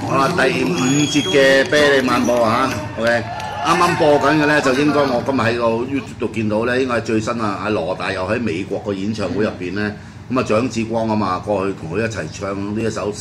好啦，第五節嘅啤梨漫步啊，OK，啱啱播緊嘅咧就應該我今日喺個 YouTube 度見到咧，應該係最新啊！阿羅大佑喺美國個演唱會入邊咧，咁啊蔣志光啊嘛，過去同佢一齊唱呢一首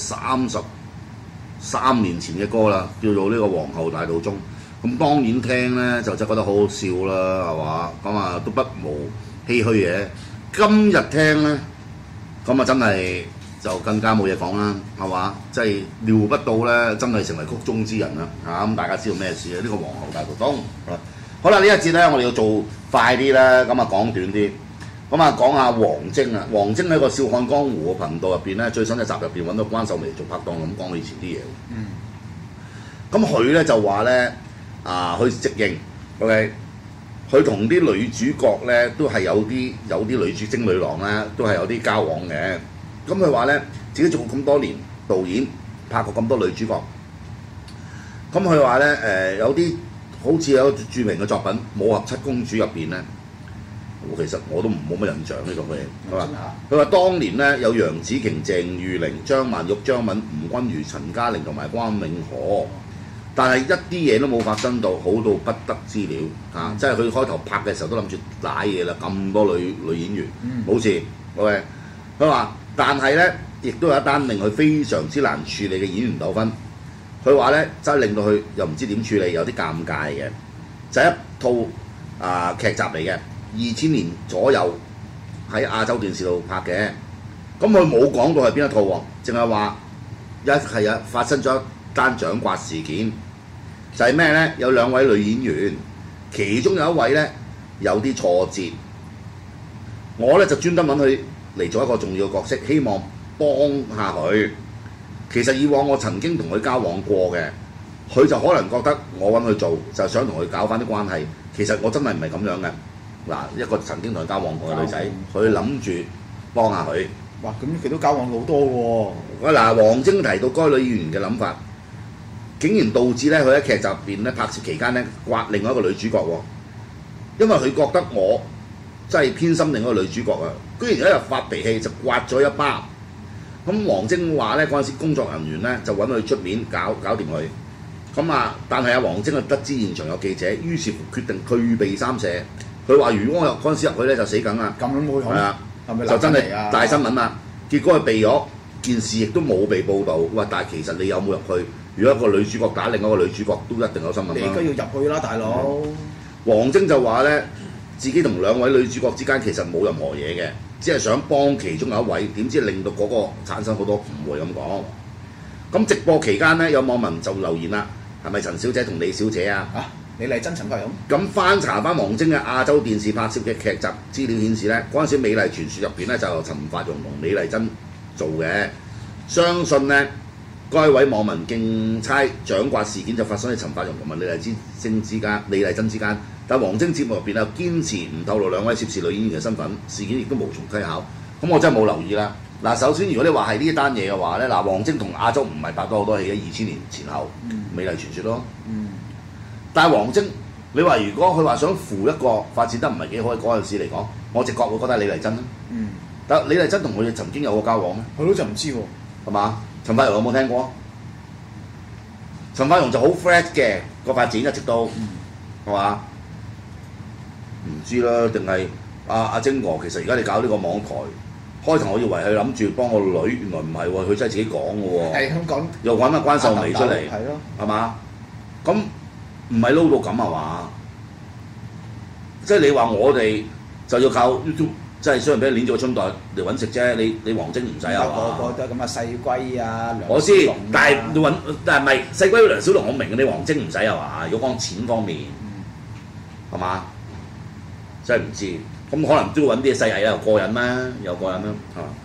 33年前嘅歌啦，叫做呢個《皇后大道中》。咁當然聽咧就真係覺得好好笑啦，係嘛？咁啊都不無唏噓嘅。今日聽咧，咁啊真係〜就更加冇嘢講啦，係嘛？即係料不到咧，真係成為曲中之人啦嚇！咁大家知道咩事啊？呢個皇后大道東。好啦，呢一節咧，我哋要做快啲啦，咁啊講短啲。咁啊講下王晶啊，王晶喺個笑看江湖嘅頻道入邊咧，最新一集入邊揾到關秀眉做拍檔，咁講佢以前啲嘢。咁佢咧就話咧去直認 ，OK， 佢同啲女主角咧都係有啲女主精女郎咧，都係有啲交往嘅。咁佢話咧，自己做過咁多年導演，拍過咁多女主角。咁佢話咧，有啲好似有著名嘅作品《武俠七公主》入邊咧，其實我都冇乜印象呢種嘅。佢話當年咧有楊紫瓊、鄭裕玲、張曼玉、張敏、吳君如、陳嘉玲同埋關詠荷，但係一啲嘢都冇發生到，好到不得之了嚇！即係佢開頭拍嘅時候都諗住瀨嘢啦，咁多女演員冇事。OK， 佢話。但係咧，亦都有一單令佢非常之難處理嘅演員糾紛。佢話咧，真係令到佢又唔知點處理，有啲尷尬嘅。就係一套劇集嚟嘅，2000年左右喺亞洲電視度拍嘅。咁佢冇講到係邊一套喎，淨係話發生咗一單掌摑事件。就係咩咧？有兩位女演員，其中有一位咧有啲挫折。我咧就專登揾佢嚟做一個重要嘅角色，希望幫下佢。其實以往我曾經同佢交往過嘅，佢就可能覺得我揾佢做就想同佢搞翻啲關係。其實我真係唔係咁樣嘅。嗱，一個曾經同佢交往過嘅女仔，佢諗住幫下佢。 哇！咁佢都交往好多喎。 嗱，王晶提到該女演員嘅諗法，竟然導致咧佢喺劇集入邊咧拍攝期間咧刮另外一個女主角喎，因為佢覺得我真係偏心另一個女主角啊！居然有一日發脾氣就刮咗一巴。咁王晶話咧嗰陣時工作人員咧就揾佢出面搞掂佢。咁但係王晶得知現場有記者，於是乎決定退避三舍。佢話：如果我嗰陣時入去咧就死梗啦。 咁樣會好？係啊，係咪就真係大新聞啦。結果佢避咗，件事亦都冇被報導。哇！但係其實你有冇入去？如果一個女主角打另一個女主角，都一定有新聞啦。 你應該要入去啦，大佬。 王晶就話咧，自己同兩位女主角之間其實冇任何嘢嘅，只係想幫其中有一位，點知令到嗰個產生好多誤會咁講。咁直播期間咧，有網民就留言啦，係咪陳小姐同李小姐啊？ 李麗珍、陳柏勇。咁翻查翻王晶嘅亞洲電視拍攝嘅劇集資料顯示咧，嗰陣時《美麗傳說》入邊咧就由陳法蓉同李麗珍做嘅。相信咧，該位網民競猜掌摑事件就發生喺陳法蓉同埋李麗珍之間。但王晶節目入邊又堅持唔透露兩位涉事女演員嘅身份，事件亦都無從稽考。咁我真係冇留意啦。嗱，首先如果你話係呢單嘢嘅話咧，王晶同亞洲唔係拍咗好多戲嘅，2000年前後，美麗傳說咯。但係王晶，你話如果佢話想扶一個發展得唔係幾好嘅嗰陣時嚟講，我直覺會覺得係李麗珍啦。但李麗珍同佢哋曾經有過交往咩？ 佢都就唔知喎。 係嘛？陳法蓉有冇聽過？陳法蓉就好 flat 嘅個發展一直都係嘛？唔知啦，定係阿晶哥其實而家你搞呢個網台，開頭我以為佢諗住幫個女，原來唔係喎，佢真係自己講嘅喎。 係咁講， 又揾阿關秀眉出嚟， 係咯， 係嘛？咁唔係撈到咁係嘛？即係你話我哋就要靠 YouTube， 即係雖然俾你攣咗個春袋嚟揾食啫。你王晶唔使係嘛？ 個個都係咁啊，細龜啊， 我知，但係你揾，但係唔係細龜梁小龍我明嘅，你王晶唔使係嘛？如果講錢方面，係嘛？真係唔知，咁可能都要揾啲細藝又過癮啦，又過癮啦，係嘛？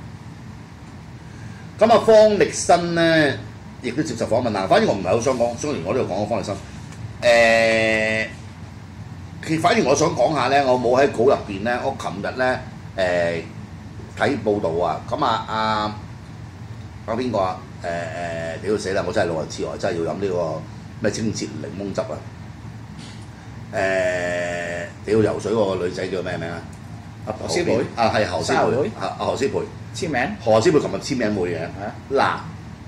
咁方力申咧，亦都接受訪問啦。反而我唔係好想講，雖然我呢度講方力申，反而我想講下咧，我冇喺稿入邊咧，我琴日咧睇報道啊，咁阿邊個啊？屌死啦！我真係老人痴呆，真係要飲呢個咩清澈檸檬汁啊！屌游水嗰個女仔叫咩名啊？ 何詩蓓係何詩蓓，何詩蓓簽名。 何詩蓓琴日簽名會嘅。嗱，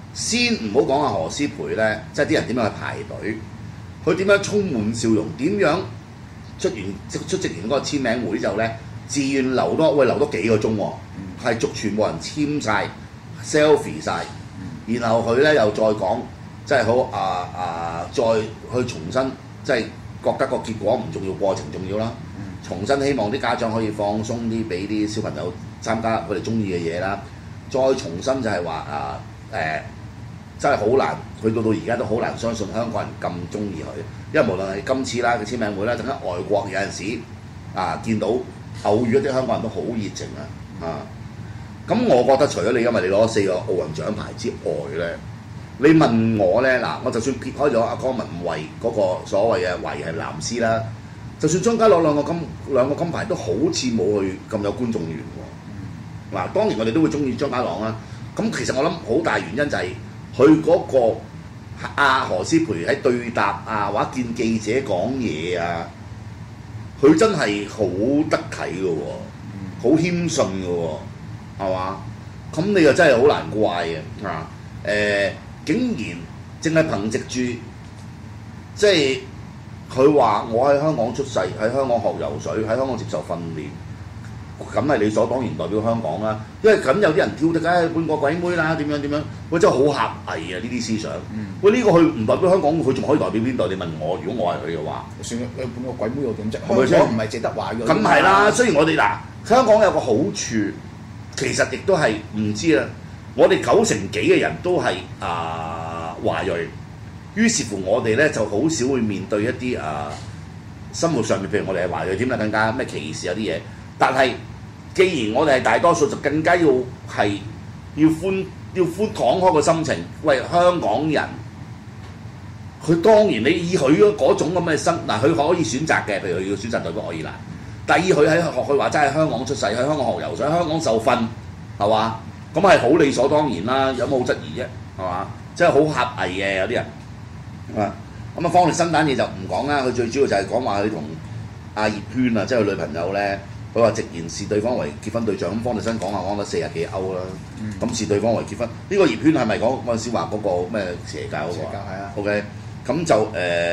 先唔好講阿何詩蓓咧，即係啲人點樣去排隊，佢點樣充滿笑容，點樣出席完嗰個簽名會之後咧，自願留多幾個鐘喎，係全部人簽晒 selfie 晒，然後佢咧又再講，即係好再去重新即係覺得個結果唔重要，過程重要啦。重新希望啲家長可以放鬆啲，俾啲小朋友參加佢哋中意嘅嘢啦。再重新就係話真係好難，去到而家都好難相信香港人咁中意佢，因為無論係今次啦嘅簽名會啦，等間外國有陣時見到偶遇一啲香港人都好熱情咁我覺得除咗你因為你攞4個奧運獎牌之外咧，你問我咧嗱，我就算撇開咗阿江文慧嗰個所謂嘅維係藍絲啦。就算張家朗兩個金牌都好似冇去咁有觀眾緣喎。嗱，當然我哋都會中意張家朗啦。咁其實我諗好大原因就係佢嗰個何詩蓓喺對答或者見記者講嘢佢真係好得體嘅喎，好謙遜嘅喎，係嘛？咁你又真係好難怪嘅竟然淨係憑藉住即係。佢話：我喺香港出世，喺香港學游水，喺香港接受訓練，咁係理所當然代表香港啦。因為咁有啲人挑剔，半個鬼妹啦，點樣，喂真係好狹隘呢啲思想。喂呢個佢唔代表香港，佢仲可以代表邊度？你問我，如果我係佢嘅話， 算佢半個鬼妹又點啫？香港唔係值得話嘅。 咁係啦，雖然我哋香港有個好處，其實亦都係唔知啦。我哋9成幾嘅人都係華裔。於是乎，我哋咧就好少會面對一啲生活上面，譬如我哋係華裔點啦，更加咩歧視有啲嘢。但係，既然我哋係大多數，就更加要寬敞開個心情。喂，香港人，佢當然你以佢嗰種咁嘅佢可以選擇嘅，譬如佢要選擇代表愛爾蘭。第二，佢喺學佢話齋喺香港出世，喺香港學游水，喺香港受訓，係嘛？咁係好理所當然啦，有冇好質疑啫？係嘛？即係好狹隘嘅有啲人。咁方力申單嘢就唔講啦，佢最主要就係講話佢同阿葉軒即係佢女朋友咧，佢話直言視對方為結婚對象。咁方力申講得40幾歐啦，咁視對方為結婚。呢個葉軒係咪嗰陣時話嗰個咩邪教嗰個？邪教係啊。OK， 咁就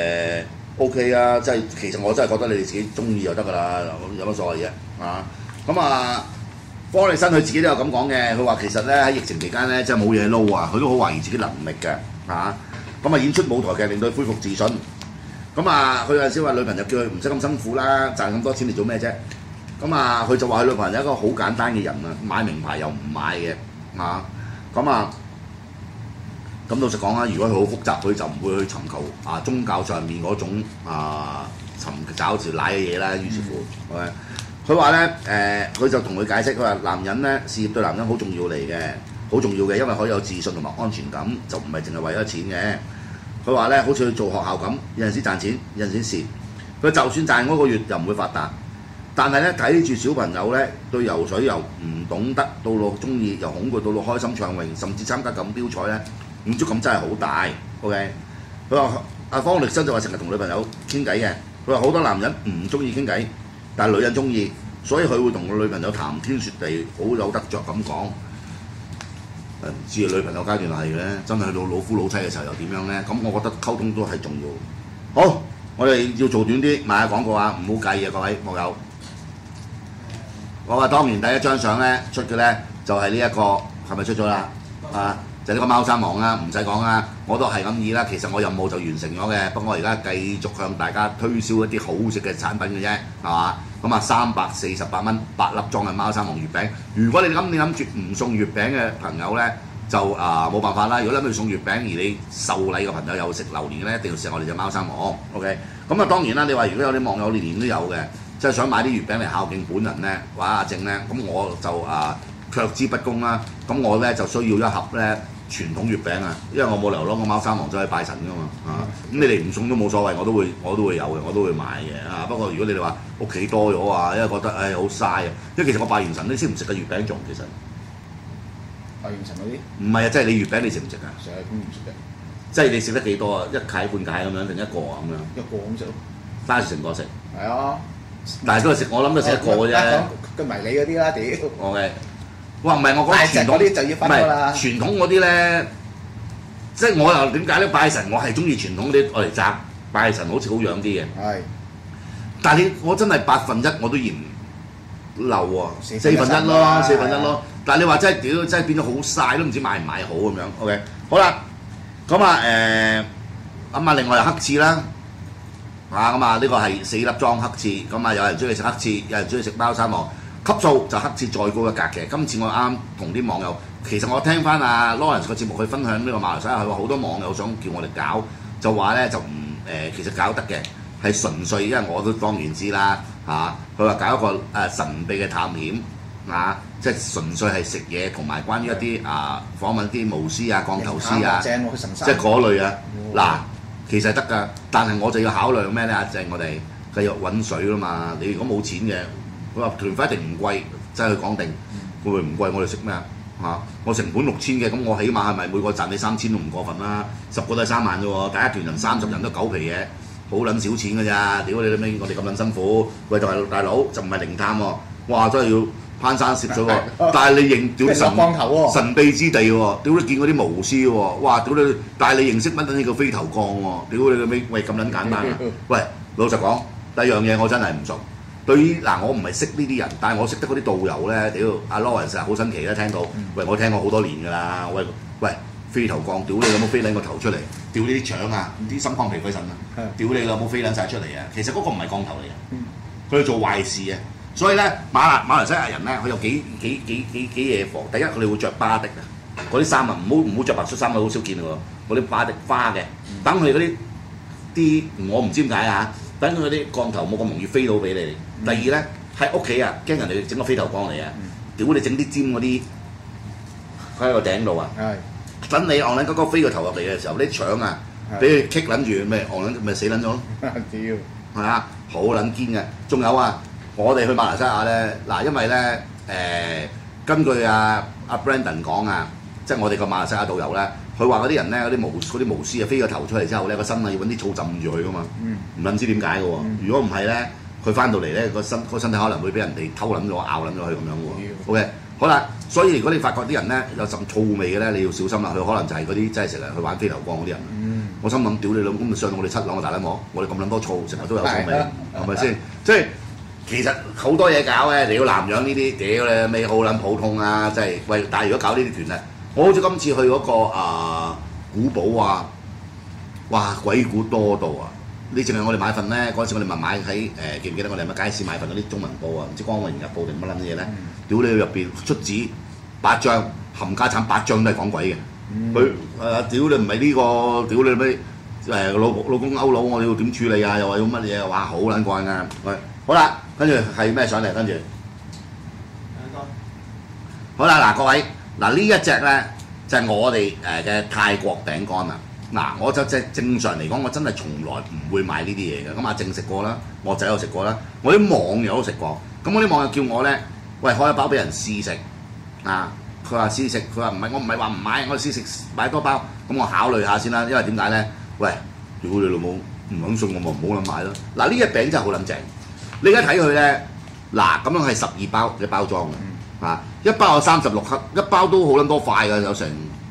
OK 啊，即係其實我真係覺得你哋自己中意就得㗎啦，有乜所謂啫咁方力申佢自己都有咁講嘅，佢話其實咧喺疫情期間咧，真係冇嘢撈佢都好懷疑自己能力嘅咁演出舞台劇令到佢恢復自信。佢有陣時話女朋友叫佢唔使咁辛苦啦，賺咁多錢嚟做咩啫？佢就話佢女朋友係一個好簡單嘅人買名牌又唔買嘅咁老實講如果佢好複雜，佢就唔會去尋求宗教上面嗰種尋找條奶嘅嘢啦。於是乎，佢話咧佢就同佢解釋，佢話男人咧事業對男人好重要嚟嘅。好重要嘅，因為可以有自信同埋安全感，就唔係淨係為咗錢嘅。佢話咧，好似去做學校咁，有陣時賺錢，有陣時蝕。佢就算賺嗰個月又唔會發達，但係咧睇住小朋友咧對游水又唔懂得，到到中意又恐懼，到到開心暢泳，甚至參加錦標賽咧，滿足感真係好大。OK， 佢話阿方力申就話成日同女朋友傾偈嘅。佢話好多男人唔中意傾偈，但係女人中意，所以佢會同個女朋友談天說地，好有得着咁講。唔知女朋友階段係嘅，真係去到老夫老妻嘅時候又點樣咧？咁我覺得溝通都係重要。好，我哋要做短啲，賣下廣告唔好介意各位網友。我話當年第一張相咧出嘅咧就係呢一個，係咪出咗啦？就呢個貓山王啦，唔使講啦，我都係咁意啦。其實我任務就完成咗嘅，不過我而家繼續向大家推銷一啲好食嘅產品嘅啫，係嘛？348蚊8粒裝嘅貓山王月餅。如果你諗住唔送月餅嘅朋友咧，就冇辦法啦。如果諗住送月餅而你受禮嘅朋友有食榴蓮嘅咧，一定要食我哋隻貓山王。OK， 咁當然啦，你話如果有啲網友年年都有嘅，即係想買啲月餅嚟孝敬本人咧，或者阿正咧，咁我就卻之不恭啦。咁我咧就需要一盒咧傳統月餅因為我冇理由攞個貓山王走去拜神噶嘛咁你哋唔送都冇所謂，我都會有嘅，我都會買嘅不過如果你哋話屋企多咗因為覺得好嘥因為其實我拜完神你識唔食嘅月餅仲其實拜完神嗰啲唔係即係你月餅你食唔食食係唔食嘅， 即係你食得幾多一塊半塊咁樣定一個咁樣？ 一個咁食咯， 單成個食。係啊， 但係都係食，我諗都食一個嘅啫。 佢迷你嗰啲啦，屌。OK。 哇，唔係我講傳統嗰啲就要分啦。 傳統嗰啲咧， 即係我又點解咧？拜神我係中意傳統啲愛嚟炸，拜神好似好養啲嘅。 係但係我真係1/8我都嫌漏喎， 四四分一咯， 啊四分一咯。但係你話真係屌，真係變咗好曬，都唔知買唔買好咁樣。OK， 好啦，咁另外又黑刺啦，咁呢個係4粒裝黑刺，咁有人中意食黑刺，有人中意食包山王，級數就黑刺再高一格嘅。今次我啱同啲網友，其實我聽翻阿 Lawrence 個節目去分享呢個馬來西亞，佢話好多網友想叫我哋搞，就話咧就唔其實搞得嘅。係純粹，因為我都當然知啦佢話搞一個神秘嘅探險即係純粹係食嘢同埋關於一啲訪問啲巫師降頭師正喎，去神山即係嗰類啊。嗱，其實得㗎，但係我就要考慮咩咧？阿正，我哋繼續揾水啦嘛。你如果冇錢嘅，佢話團費一定唔貴，即係佢講定，會唔會唔貴？我哋食咩我成本6000嘅，咁我起碼係咪每個賺你3000都唔過分啦？10個都係3萬啫喎，第一團人30人都9皮嘢。好撚少錢㗎咋，屌你老味！我哋咁撚辛苦，喂，就係大佬就唔係靈探喎，哇！真係要攀山涉水喎，但係你認屌神秘之地喎，屌你見嗰啲巫師喎，哇！屌你，但係你認識乜撚呢個飛頭降喎，屌你老味！喂，咁撚簡單啊！喂，老實講，第一樣嘢我真係唔熟。對於我唔係識呢啲人，但係我識得嗰啲導遊咧，屌阿 Lawrence 成日好新奇啦，聽到，喂，我聽過好多年㗎啦，喂。飛頭降，屌你有冇飛撚個頭出嚟？屌你啲腸啲心肝脾肺腎屌你有冇飛撚晒出嚟啊？其實嗰個唔係降頭嚟嘅，佢哋做壞事啊！所以咧馬來西亞人咧，佢有幾嘢防。第一，佢哋會着巴的嗰啲衫唔好着白恤衫好少見喎。嗰啲巴的花嘅，等佢哋嗰啲我唔知點解等佢嗰啲降頭冇咁容易飛到俾你。第二咧喺屋企驚人哋整個飛頭降嚟屌你整啲尖嗰啲喺個頂度等你戇撚嗰個飛個頭入嚟嘅時候，啲腸俾佢棘撚住，咪戇撚咪死撚咗咯。屌，係好撚堅嘅。仲有我哋去馬來西亞咧，因為咧根據阿 Brandon 講即係我哋個馬來西亞導遊咧，佢話嗰啲人咧，嗰啲巫師飛個頭出嚟之後咧，個身要揾啲草浸住佢噶嘛，唔撚知點解嘅喎。如果唔係咧，佢翻到嚟咧個身體可能會俾人哋偷撚咗、咬撚咗佢咁樣喎。OK， 好啦。所以如果你發覺啲人咧有陣醋味嘅咧，你要小心啦。佢可能就係嗰啲真係成日去玩飛頭降嗰啲人。我心諗屌你老母，咁咪上到我哋7樓大撚鑊，我哋咁撚多醋，成日都有醋味，係咪先？即係其實好多嘢搞嘅，你要南洋呢啲屌你咩好撚普通即係喂。但係如果搞呢啲團咧，我好似今次去嗰個古堡哇鬼故多到你淨係我哋買份咧，嗰陣時我哋咪買喺記唔記得我哋喺乜街市買份嗰啲中文報唔知光榮日報定乜撚嘢咧？屌你入邊出紙8張，冚家產8張都係講鬼嘅。佢屌你唔係呢個，屌你咩老公勾佬，我要點處理又話要乜嘢？哇好撚怪㗎！喂，好啦，跟住係咩上嚟？跟住好啦各位呢一隻咧就係我哋嘅泰國餅乾我就正常嚟講，我真係從來唔會買呢啲嘢嘅。咁阿正食過啦，我仔有食過啦，我啲網友都食過。咁我啲網友叫我咧，喂開一包俾人試食佢話試食，佢話唔係，我唔係話唔買，我試食買多包。咁我考慮下先啦，因為點解咧？喂，屌你老母唔肯信我咪唔好撚買咯。呢隻餅真係好撚正。你而家睇佢咧，咁樣係12包嘅包裝嘅一包有36克，一包都好撚多塊㗎，有成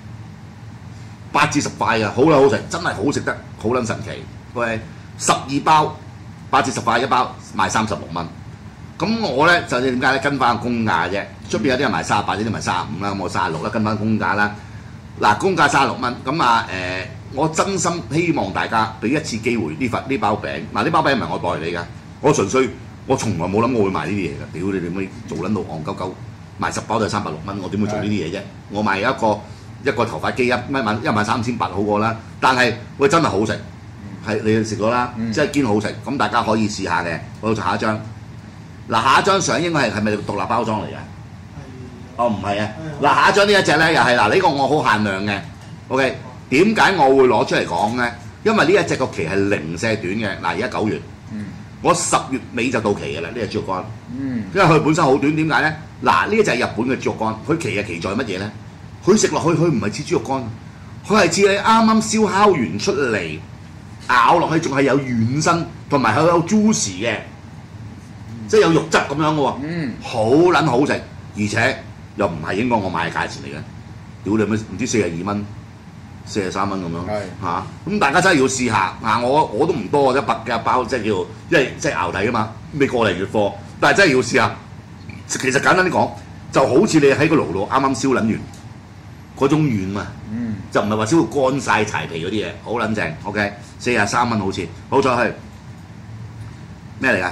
8至10塊嘅，好撚好食，真係好食得，好撚神奇。喂，12包8至10塊一包，賣36蚊。咁我咧就點解咧？跟翻個公價啫，出邊有啲人賣38，有啲賣35啦，咁我36啦，跟翻公價啦。公價36蚊，咁我真心希望大家俾一次機會呢包餅。呢包餅唔係我代理㗎，我純粹我從來冇諗我會賣呢啲嘢㗎。屌你點解做撚到戇鳩鳩，賣10包就係360蚊，我點會做呢啲嘢啫？我賣一個頭髮機13800好過啦。但係喂真係好食，係你食過啦，真係堅好食。咁大家可以試下嘅。我到下一張。下一張相應該係咪獨立包裝嚟㗎？哦，唔係下一張呢一隻咧又係呢個我好限量嘅。OK， 點解我會攞出嚟講咧？因為呢一隻個期係零舍短嘅。而家9月，我10月尾就到期嘅啦。呢隻豬肉乾，因為佢本身好短，點解咧？呢一隻係日本嘅豬肉乾，佢期係期在乜嘢咧？佢食落去佢唔係似豬肉乾，佢係似你啱啱燒烤完出嚟咬落去，仲係有軟身，同埋佢有 juicy 嘅。即係有肉汁咁樣嘅喎，好撚好食，而且又唔係應該我買嘅價錢嚟嘅，屌你咩唔知42蚊， 43蚊咁樣係嚇。咁大家真係要試下我都唔多100嘅包，即係叫因為即係熬底啊嘛，未過嚟月貨，但係真係要試下。其實簡單啲講，就好似你喺個爐度啱啱燒撚完嗰種軟啊，就唔係話燒到乾晒柴皮嗰啲嘢，好撚正。OK， 43蚊好似，好再去咩嚟㗎？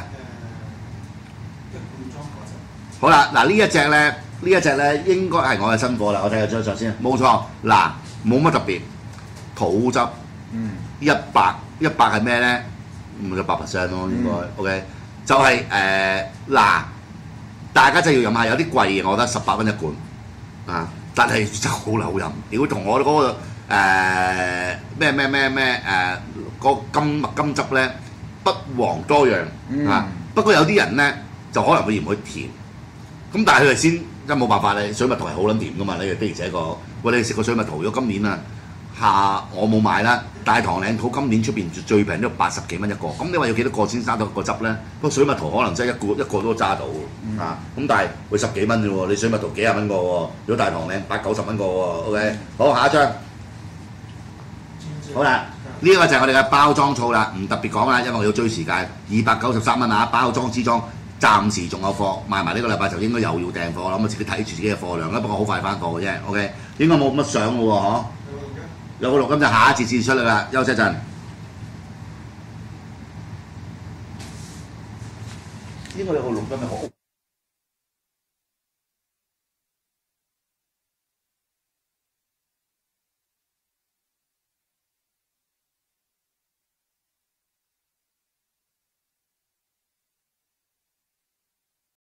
好啦，嗱呢一隻咧應該係我嘅新貨啦，我睇下張相先，冇錯，嗱冇乜特別，土汁100係咩咧？咁就100% 咯，應該 OK， 就係嗱。大家真係要飲下，有啲貴嘅，我覺得18蚊一罐啊！但係真係好撚好飲。如果同我嗰個個金汁咧不遑多讓啊！不過有啲人咧就可能會嫌佢甜，咁但係佢哋先真冇辦法咧。水蜜桃係好撚甜噶嘛，你的而且確。喂，你食過水蜜桃？如果今年啊我冇買啦，大棠嶺土今年出邊最平都80幾蚊一個。咁你話要幾多個先生到個汁咧？個水蜜桃可能真係一個都揸到啊！咁但係會10幾蚊啫喎，你水蜜桃幾廿蚊個喎，如果大棠嶺80、90蚊個喎。OK， 好，下一張。好啦，呢個就係我哋嘅包裝醋啦，唔特別講啦，因為我要追時間。293蚊啊，包裝支裝，暫時仲有貨，賣埋呢個禮拜就應該又要訂貨啦。咁啊自己睇住自己嘅貨量啦，不過好快翻貨嘅啫。OK， 應該冇乜相嘅喎，嗬。有個錄音就下一節先出嚟啦，休息一陣。應該有個錄音嘅好。